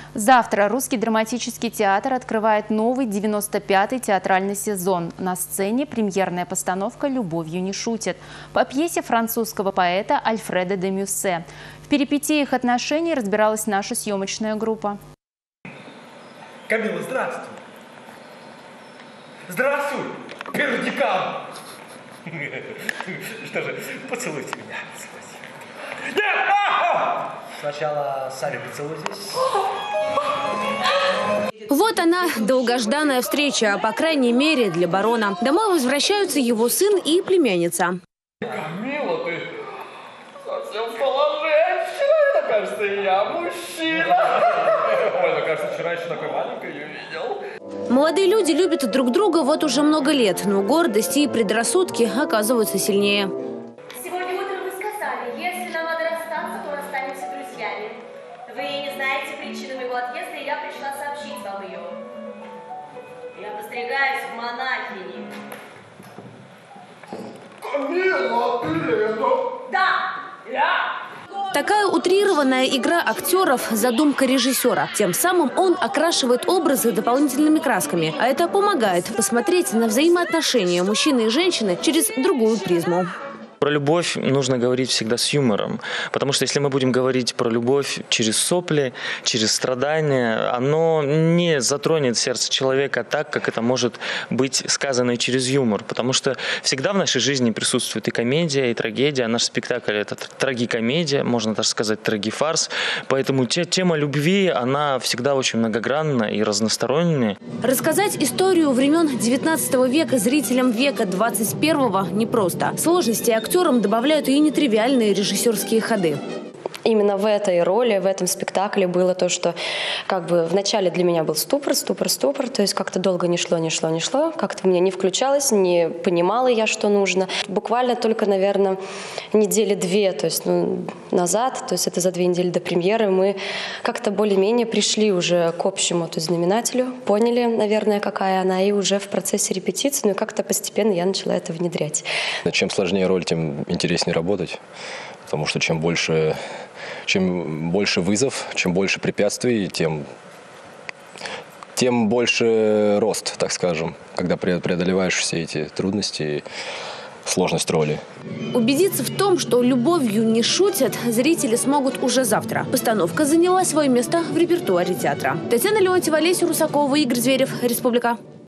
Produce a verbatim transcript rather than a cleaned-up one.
Завтра Русский драматический театр открывает новый девяносто пятый театральный сезон. На сцене премьерная постановка «Любовью не шутят» по пьесе французского поэта Альфреда де Мюссе. В перипетиях отношений разбиралась наша съемочная группа. Камила, здравствуй. Здравствуй, первый декан. Что же, поцелуйте меня. Нет! Сначала сами поцелуйтесь. Вот она, долгожданная встреча, по крайней мере для барона. Домой возвращаются его сын и племянница. Камила, ты совсем стала женщиной. Мне кажется, я мужчина. Ой, мне кажется, вчера еще такой маленькой ее видел. Молодые люди любят друг друга вот уже много лет, но гордость и предрассудки оказываются сильнее. Сегодня утром вы сказали, если нам надо расстаться, то расстанемся друзьями. Вы не знаете причины моего отъезда, и я пришла сообщить вам ее. Я постригаюсь в монахини. Камила, ты это? Да, я. Такая утрированная игра актеров – задумка режиссера. Тем самым он окрашивает образы дополнительными красками. А это помогает посмотреть на взаимоотношения мужчины и женщины через другую призму. Про любовь нужно говорить всегда с юмором, потому что если мы будем говорить про любовь через сопли, через страдания, оно не затронет сердце человека так, как это может быть сказано и через юмор, потому что всегда в нашей жизни присутствует и комедия, и трагедия. Наш спектакль – это трагикомедия, можно даже сказать трагифарс, поэтому тема любви, она всегда очень многогранна и разносторонняя. Рассказать историю времен девятнадцатого века зрителям века двадцать первого непросто. Сложности актерам добавляют и нетривиальные режиссерские ходы. Именно в этой роли, в этом спектакле было то, что как бы вначале для меня был ступор, ступор, ступор, то есть как-то долго не шло, не шло, не шло, как-то мне не включалось, не понимала я, что нужно. Буквально только, наверное, недели две, то есть ну, назад, то есть это за две недели до премьеры, мы как-то более-менее пришли уже к общему то есть, знаменателю, поняли, наверное, какая она, и уже в процессе репетиции, ну и как-то постепенно я начала это внедрять. Чем сложнее роль, тем интереснее работать, потому что чем больше... Чем больше вызов, чем больше препятствий, тем, тем больше рост, так скажем, когда преодолеваешь все эти трудности и сложность роли. Убедиться в том, что любовью не шутят, зрители смогут уже завтра. Постановка заняла свое место в репертуаре театра. Татьяна Леонтьева, Олеся Русакова, Игорь Зверев, Республика.